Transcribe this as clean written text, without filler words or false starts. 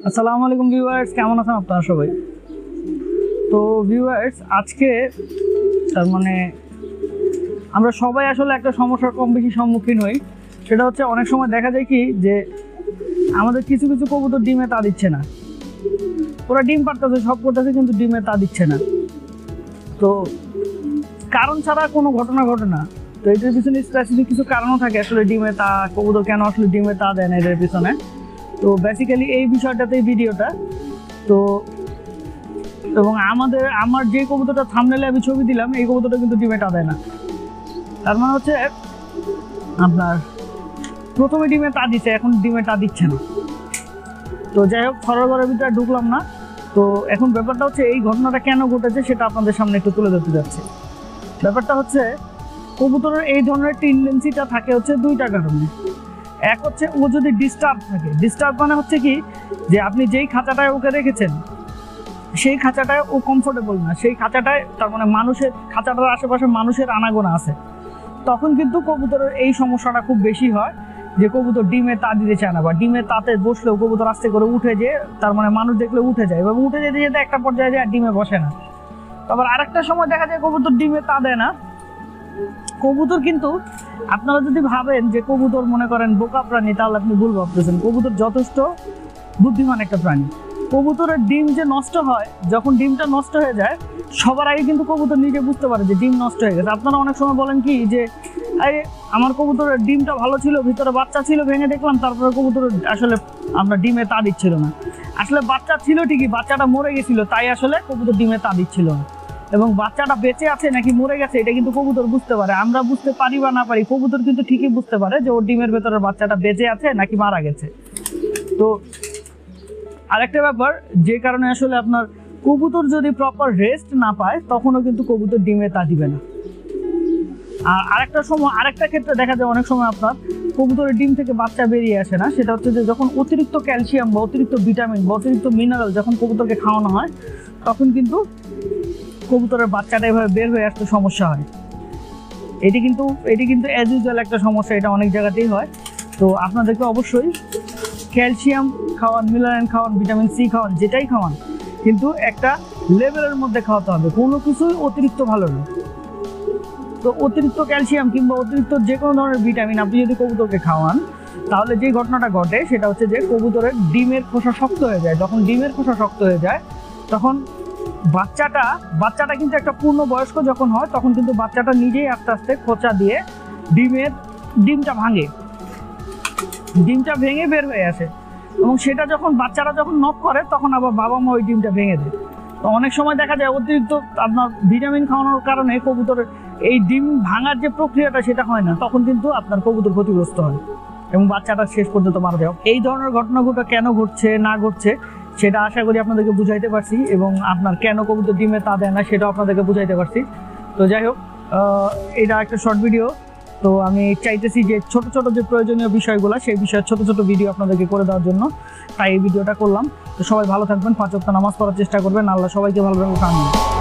আসসালামু আলাইকুম ভিউয়ার্স, কেমন আছেন আপনারা সবাই? তো ভিউয়ার্স, আজকে তার মানে আমরা সবাই আসলে একটা সমস্যার কম বেশি সম্মুখীন হই। সেটা হচ্ছে অনেক সময় দেখা যায় কি যে আমাদের কিছু কিছু কবুতর ডিমে তা দিচ্ছে না। ওরা ডিম পাড়তেছে, সব করতেছে, কিন্তু ডিমে তা দিচ্ছে না। তো কারণ ছাড়া কোনো ঘটনা ঘটে না। তো এটার পিছনে স্পেসিফিক কিছু কারণও থাকে আসলে ডিমে তা কবুতর কেন আসলে ডিমে তা দেয় না এটার পিছনে। তো বেসিক্যালি এই বিষয়টাতেই ভিডিওটা। তো এবং আমার যে কবুতরটা থাম্বনেলে আমি ছবি দিলাম, এই কবুতরটা কিন্তু ডিমে তা দেয় না। তার মানে হচ্ছে আপনার প্রথমে ডিমে তা দিচ্ছে, এখন ডিমে তা দিচ্ছে না। তো যাই হোক, সরবরাহের ভিতরে ঢুকলাম না। তো এখন ব্যাপারটা হচ্ছে এই ঘটনাটা কেন ঘটেছে সেটা আপনাদের সামনে একটু তুলে ধরতে যাচ্ছে। ব্যাপারটা হচ্ছে কবুতরের এই ধরনের টেন্ডেন্সিটা থাকে হচ্ছে দুইটা কারণে। এক হচ্ছে ও যদি ডিস্টার্ব থাকে। ডিস্টার্ব মানে হচ্ছে কি যে আপনি যেই খাঁচাটায় ওকে রেখেছেন সেই খাঁচাটায় ও কমফোর্টেবল না, সেই খাঁচাটায় তার মানে মানুষের খাঁচাটার আশেপাশে মানুষের আনাগোনা আছে। তখন কিন্তু কবুতরের এই সমস্যাটা খুব বেশি হয় যে কবুতর ডিমে তা দিতে চায় না, বা ডিমে তাতে বসলেও কবুতর আস্তে করে উঠে যেয়ে তার মানে মানুষ দেখলে উঠে যায়, এবং উঠে যেতে যেতে একটা পর্যায়ে যায় ডিমে বসে না। আবার আরেকটা সময় দেখা যায় কবুতর ডিমে তা দেয় না। কবুতর কিন্তু আপনারা যদি ভাবেন যে কবুতর মনে করেন বোকা প্রাণী, তাহলে আপনি ভুল ভাবতেছেন। কবুতর যথেষ্ট বুদ্ধিমান একটা প্রাণী। কবুতরের ডিম যে নষ্ট হয়, যখন ডিমটা নষ্ট হয়ে যায় সবার আগে কিন্তু কবুতর নিজে বুঝতে পারে যে ডিম নষ্ট হয়ে গেছে। আপনারা অনেক সময় বলেন কি যে আরে আমার কবুতরের ডিমটা ভালো ছিল, ভিতরে বাচ্চা ছিল, ভেঙে দেখলাম, তারপরে কবুতর আসলে আমরা ডিমে তা দিচ্ছিল না। আসলে বাচ্চা ছিল ঠিকই, বাচ্চাটা মরে গেছিল, তাই আসলে কবুতর ডিমে তা দিচ্ছিল না। এবং বাচ্চাটা বেঁচে আছে নাকি মরে গেছে এটা কিন্তু কবুতর বুঝতে পারে। আমরা বুঝতে পারি বা না পারি, কবুতর কিন্তু ঠিকই বুঝতে পারে যে ওর ডিমের ভেতরের বাচ্চাটা বেঁচে আছে নাকি মারা গেছে। তো আরেকটা ব্যাপার, যে কারণে আসলে আপনার কবুতর যদি প্রপার রেস্ট না পায় তখনও কিন্তু কবুতর ডিমে তা দিবে না। আর আরেকটা ক্ষেত্রে দেখা যায় অনেক সময় আপনার কবুতরের ডিম থেকে বাচ্চা বেরিয়ে আসে না। সেটা হচ্ছে যে যখন অতিরিক্ত ক্যালসিয়াম বা অতিরিক্ত ভিটামিন বা অতিরিক্ত মিনারেল যখন কবুতরকে খাওয়ানো হয়, তখন কিন্তু কবুতরের বাচ্চাটা এভাবে বের হয়ে আসতে সমস্যা হয়। এটি কিন্তু অ্যাজ ইউজুয়াল একটা সমস্যা, এটা অনেক জায়গাতেই হয়। তো আপনাদেরকে অবশ্যই ক্যালসিয়াম খাওয়ান, মিনারেল খাওয়ান, ভিটামিন সি খাওয়ান, যেটাই খাওয়ান, কিন্তু একটা লেভেলের মধ্যে খাওয়াতে হবে। কোনো কিছুই অতিরিক্ত ভালো না। তো অতিরিক্ত ক্যালসিয়াম কিংবা অতিরিক্ত যে কোনো ধরনের ভিটামিন আপনি যদি কবুতরকে খাওয়ান, তাহলে যে ঘটনাটা ঘটে সেটা হচ্ছে যে কবুতরের ডিমের খোসা শক্ত হয়ে যায়। যখন ডিমের খোসা শক্ত হয়ে যায় তখন বাচ্চাটা কিন্তু একটা পূর্ণ বয়স্ক যখন হয়, তখন কিন্তু বাচ্চাটা নিজেই আস্তে আস্তে খোঁচা দিয়ে ডিমটা ভেঙে বের হয়ে আসে। এবং সেটা যখন বাচ্চারা যখন নক করে তখন আবার বাবা মা ওই ডিমটা ভেঙে দেয়। তো অনেক সময় দেখা যায় অতিরিক্ত আপনার ভিটামিন খাওয়ানোর কারণে কবুতরের এই ডিম ভাঙার যে প্রক্রিয়াটা সেটা হয় না, তখন কিন্তু আপনার কবুতর ক্ষতিগ্রস্ত হয় এবং বাচ্চাটা শেষ পর্যন্ত মারা যায়। এই ধরনের ঘটনাগুলো কেন ঘটছে না ঘটছে সেটা আশা করি আপনাদেরকে বুঝাইতে পারছি, এবং আপনার কেন কবুতর ডিমে তা দেয় না সেটাও আপনাদেরকে বুঝাইতে পারছি। তো যাই হোক, এটা একটা শর্ট ভিডিও। তো আমি চাইতেছি যে ছোট ছোট যে প্রয়োজনীয় বিষয়গুলো সেই বিষয়ে ছোট ছোট ভিডিও আপনাদেরকে করে দেওয়ার জন্য, তাই এই ভিডিওটা করলাম। তো সবাই ভালো থাকবেন, 5 ওয়াক্ত নামাজ পড়ার চেষ্টা করবেন। আল্লাহ সবাইকে ভালো রাখুন।